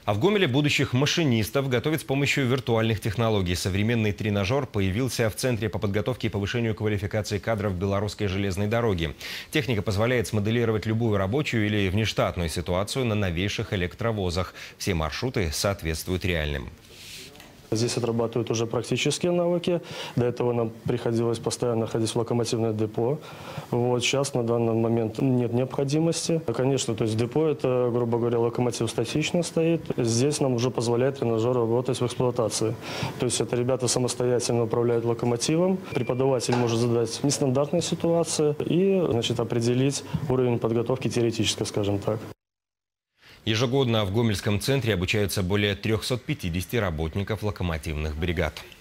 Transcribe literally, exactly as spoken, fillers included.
А в Гомеле будущих машинистов готовят с помощью виртуальных технологий. Современный тренажер появился в Центре по подготовке и повышению квалификации кадров Белорусской железной дороги. Техника позволяет смоделировать любую рабочую или внештатную ситуацию на новейших электровозах. Все маршруты соответствуют реальным. Здесь отрабатывают уже практические навыки. До этого нам приходилось постоянно ходить в локомотивное депо. Вот сейчас на данный момент нет необходимости. Конечно, то есть депо это, грубо говоря, локомотив статично стоит. Здесь нам уже позволяет тренажер работать в эксплуатации. То есть это ребята самостоятельно управляют локомотивом. Преподаватель может задать нестандартные ситуации и, значит, определить уровень подготовки теоретической, скажем так. Ежегодно в Гомельском центре обучаются более трёхсот пятидесяти работников локомотивных бригад.